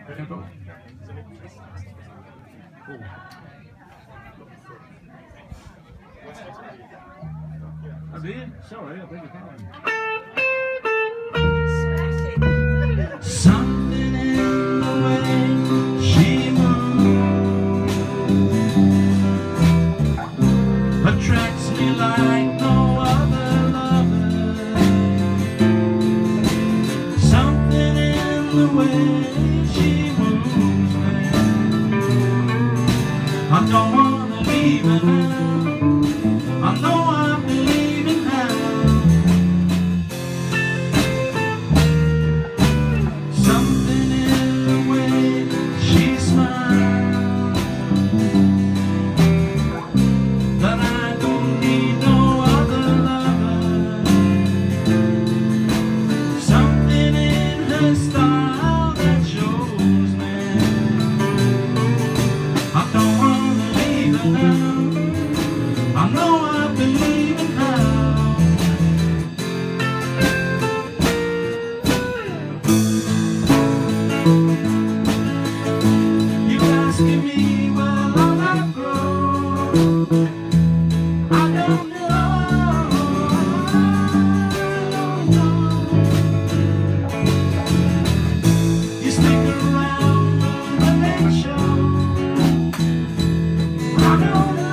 Sorry, I beg your pardon. Something in the way she moves attracts me like no other lover. Something in the way she moves me. I don't wanna leave her now. I know I'm believing her. Something in the way she smiles, that I don't need no other lover. Something in her style that shows me I don't wanna leave her now. I know I believe in her. You asking me, well, will I grow? I don't know. You stick around the late show. I don't know.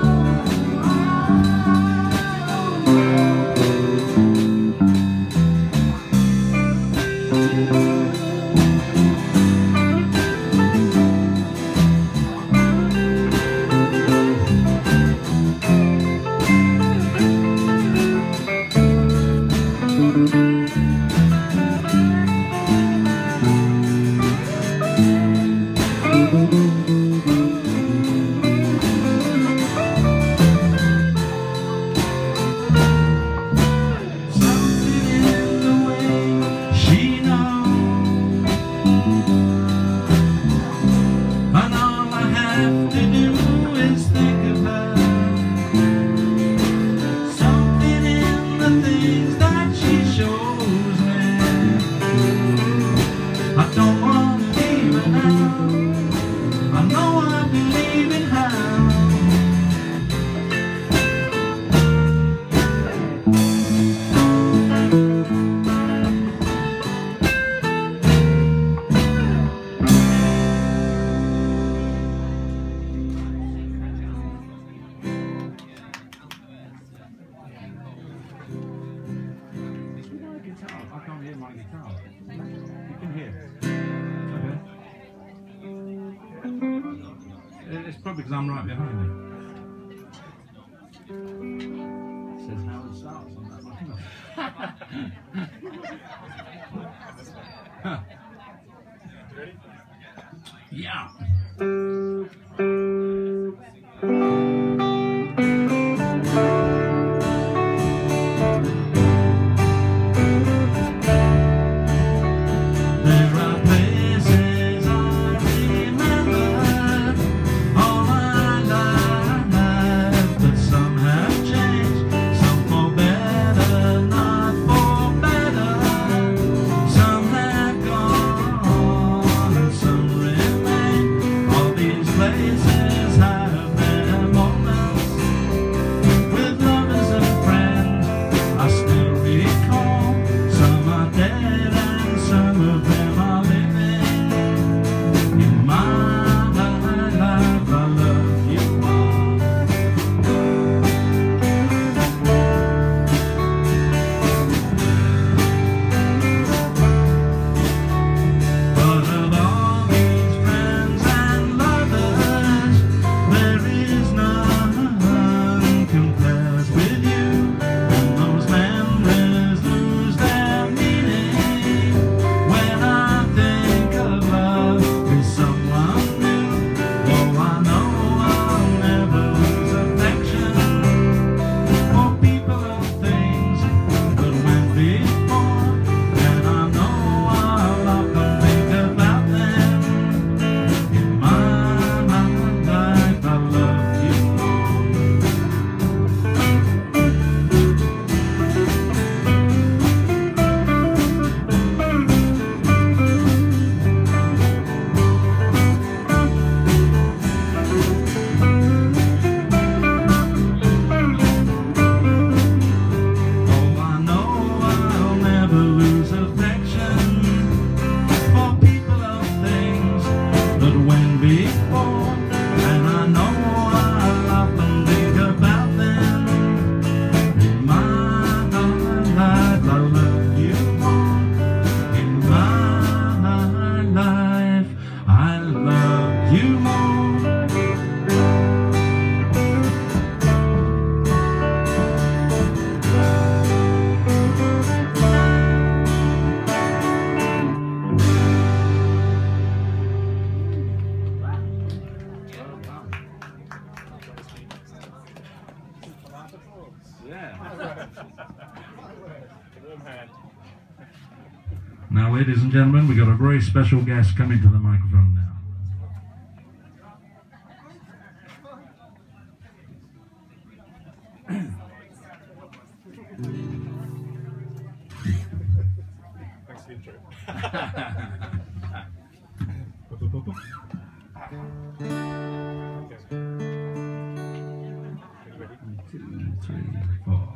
I can't hear my guitar. You can hear it. Okay. It's probably because I'm right behind you. It says Howard Starks on that one. Ready? Yeah. Now, ladies and gentlemen, we've got a very special guest coming to the microphone now. Thanks for the intro. 1, 2, 3, 4.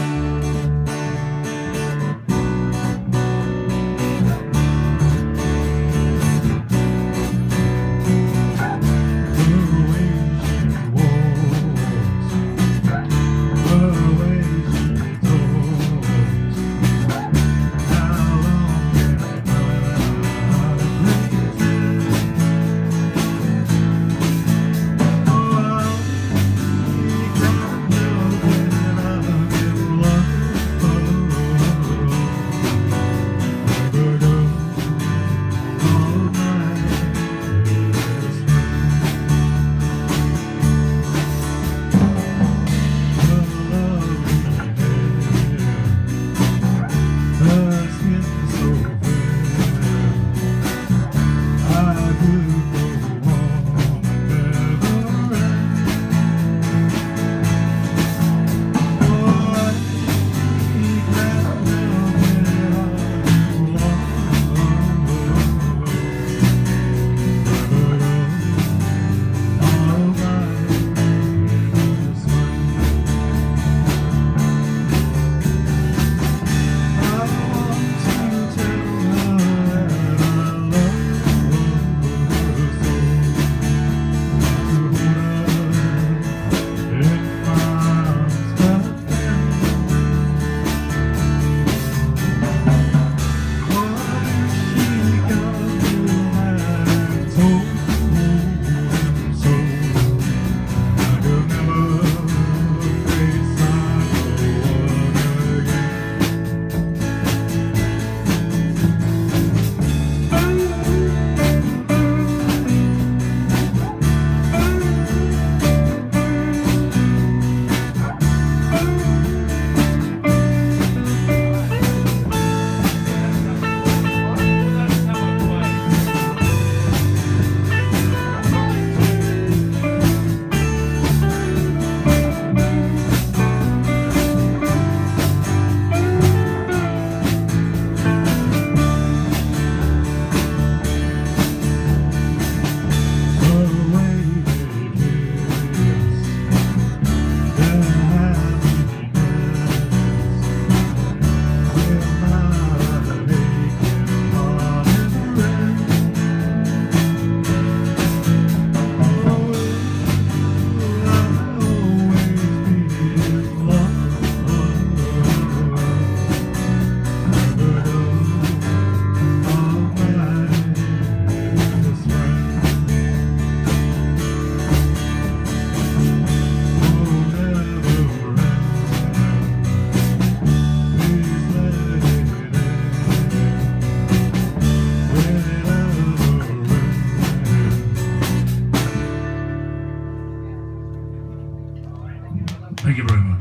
Thank you very much.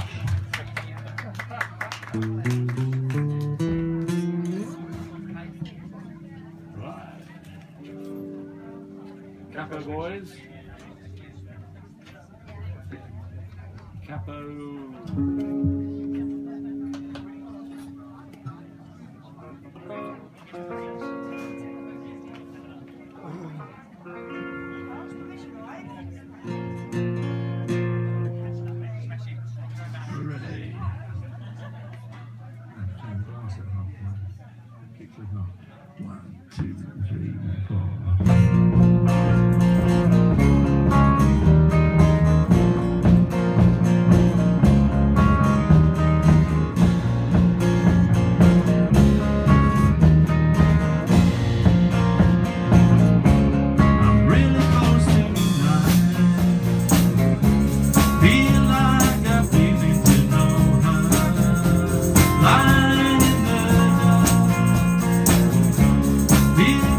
Right. Capo boys. Capo. Feel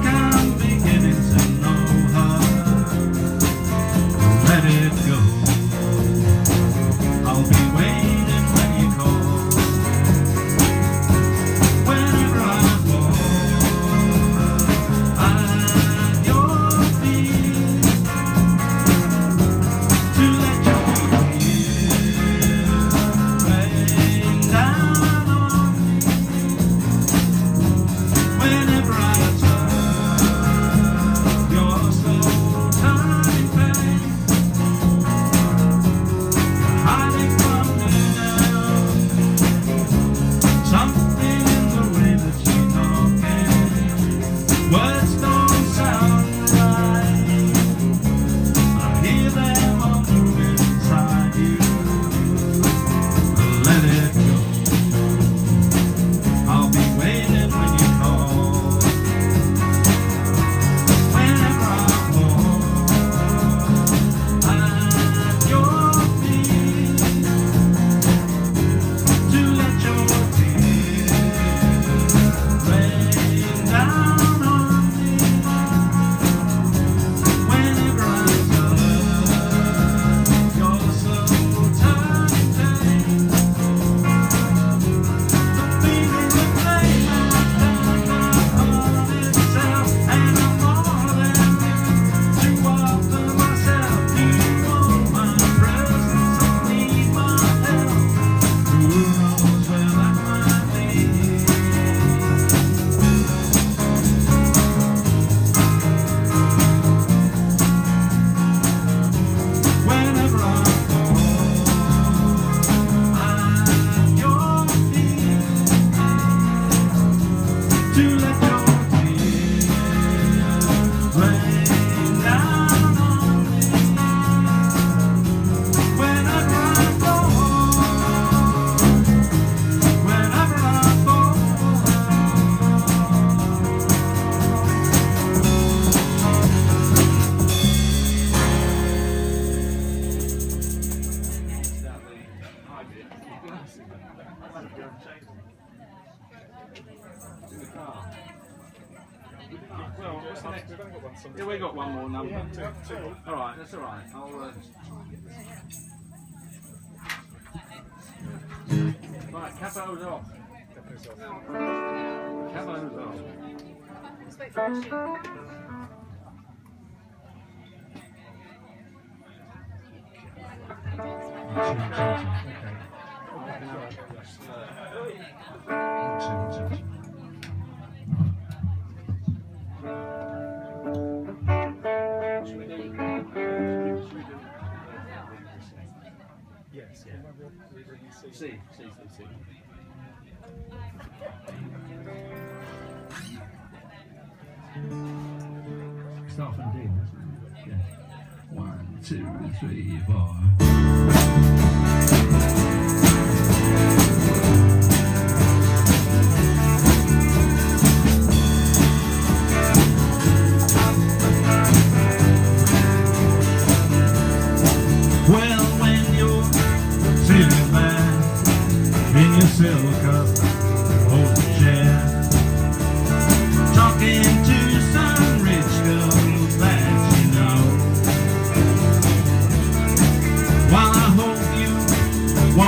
What's the next? We've only got one song. Yeah, we got one more number. Two more. All right, that's all right. Right, capo's off. Capo's off. Capo's off. Let's wait for the shoot. Yes, yeah. C. Start from D, isn't it? Yeah. 1, 2, 3, 4. Well, when you're sitting there in your silk up old chair, talking to some rich girl that you know, while I hope you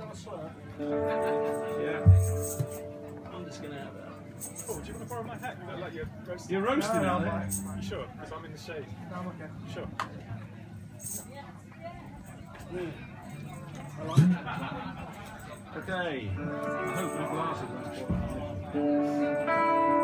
have a slur? Yeah. I'm just going to have that. Oh, do you want to borrow my hat? You look like you're roasting. You're roasting No, it, no, eh? You sure? Because I'm in the shade. No, I'm okay. You sure? Okay. I hope my glasses won't fall.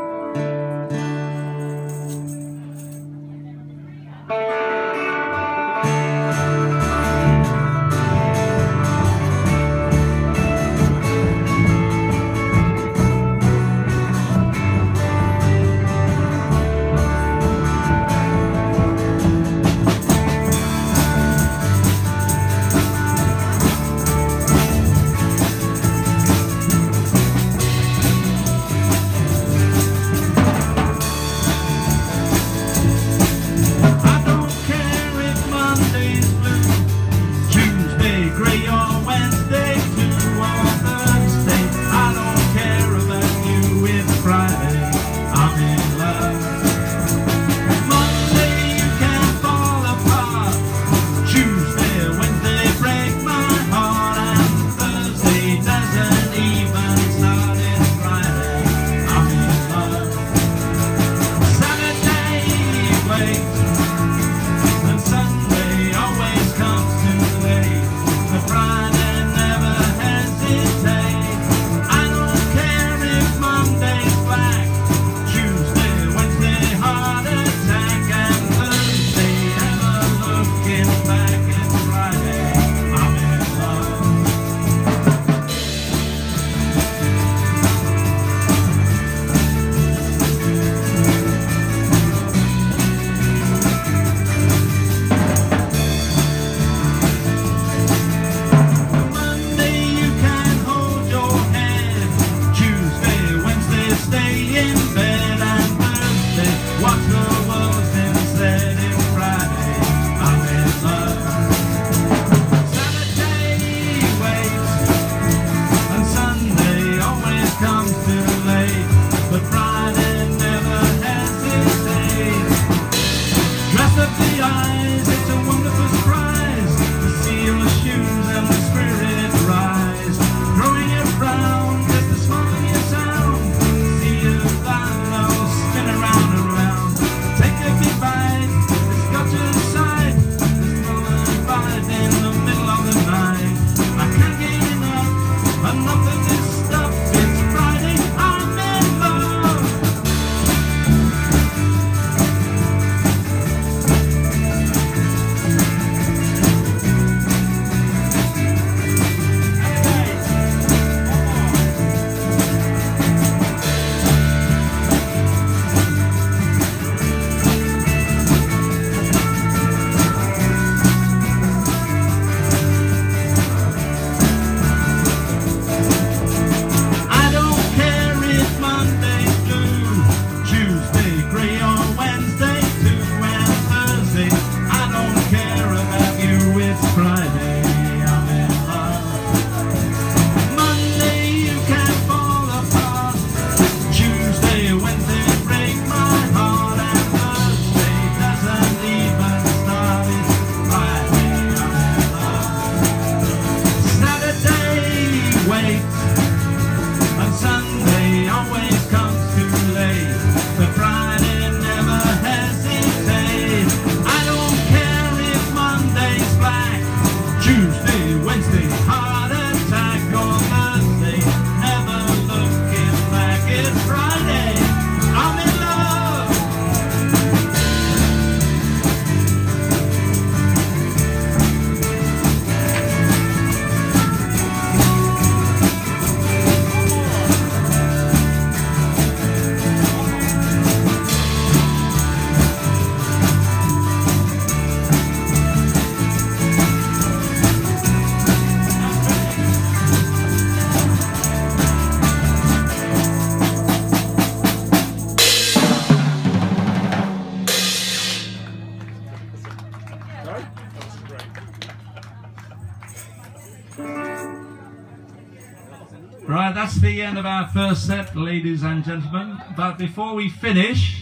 Right, that's the end of our first set, ladies and gentlemen. But before we finish,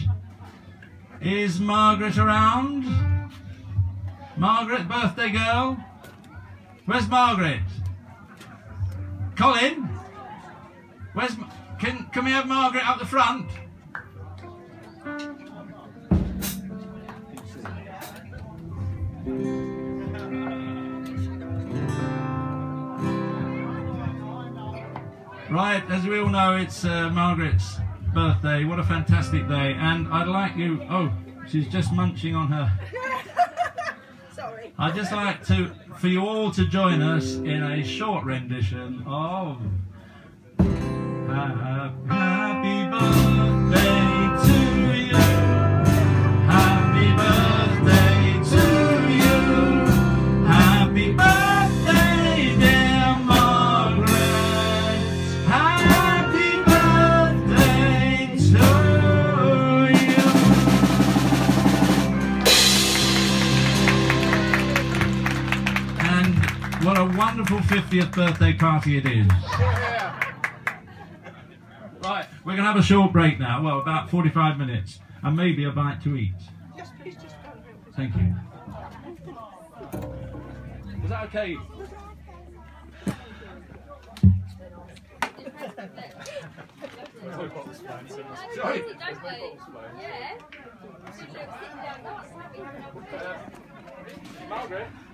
is Margaret around? Margaret, birthday girl? Where's Margaret? Colin, where's can we have Margaret up the front? Right, as we all know, it's Margaret's birthday. What a fantastic day. And I'd like you... Oh, she's just munching on her... Sorry. I'd just like for you all to join us in a short rendition of... Happy birthday to you. Happy birthday to you. Happy birthday, dear Margaret. Happy birthday to you. And what a wonderful 50th birthday party it is. Right, we're going to have a short break now, well, about 45 minutes, and maybe a bite to eat. Yes, please, just go. Thank you. Is that okay? Sorry. Margaret?